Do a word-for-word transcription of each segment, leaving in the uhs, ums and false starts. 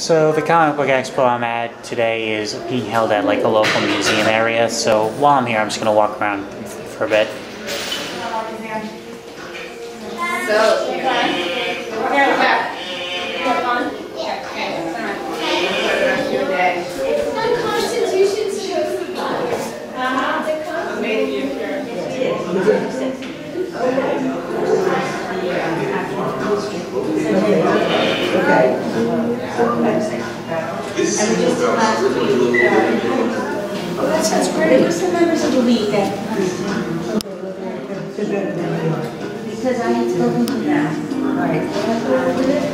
So the comic book expo I'm at today is being held at like a local museum area. So while I'm here, I'm just gonna walk around for a bit. So, Okay. Oh, that sounds great. Who's the members of the league that because I had spoken to them. Right.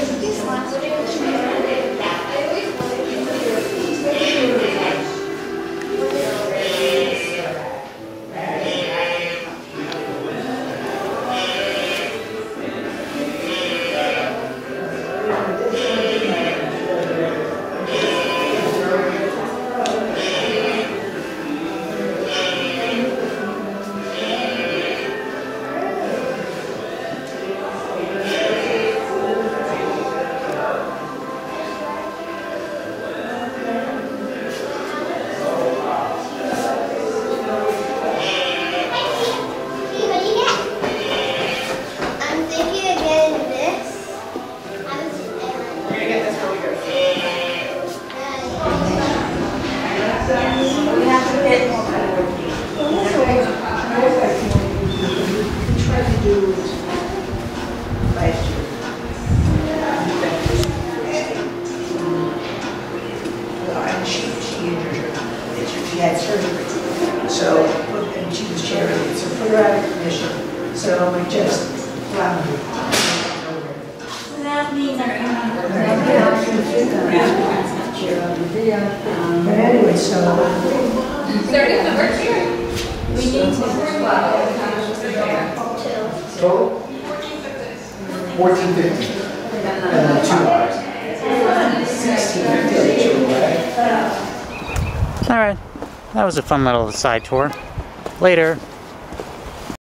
She had surgery, so, and she was chairing it, so put her out of commission. So we just floundered. So that means our But anyway, so. thirty numbers here. we need to Total? Fourteen fifty. And then two hours. Sixteen fifty, right? All right, that was a fun little side tour. Later.